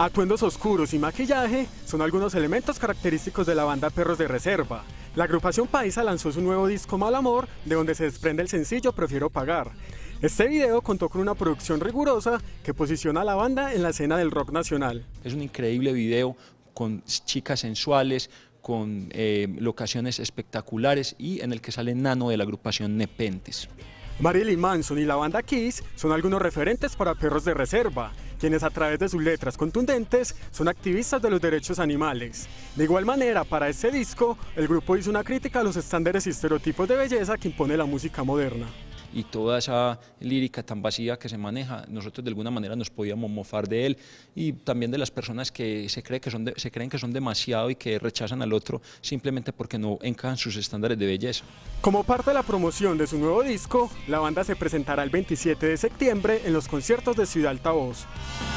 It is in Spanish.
Atuendos oscuros y maquillaje son algunos elementos característicos de la banda Perros de Reserva. La agrupación paisa lanzó su nuevo disco Mal Amor, de donde se desprende el sencillo Prefiero Pagar. Este video contó con una producción rigurosa que posiciona a la banda en la escena del rock nacional. Es un increíble video con chicas sensuales, con locaciones espectaculares y en el que sale Nano de la agrupación Nepentes. Marilyn Manson y la banda Kiss son algunos referentes para Perros de Reserva, quienes a través de sus letras contundentes son activistas de los derechos animales. De igual manera, para este disco, el grupo hizo una crítica a los estándares y estereotipos de belleza que impone la música moderna. Y toda esa lírica tan vacía que se maneja, nosotros de alguna manera nos podíamos mofar de él y también de las personas que se creen que son demasiado y que rechazan al otro simplemente porque no encajan sus estándares de belleza. Como parte de la promoción de su nuevo disco, la banda se presentará el 27 de septiembre en los conciertos de Ciudad Altavoz.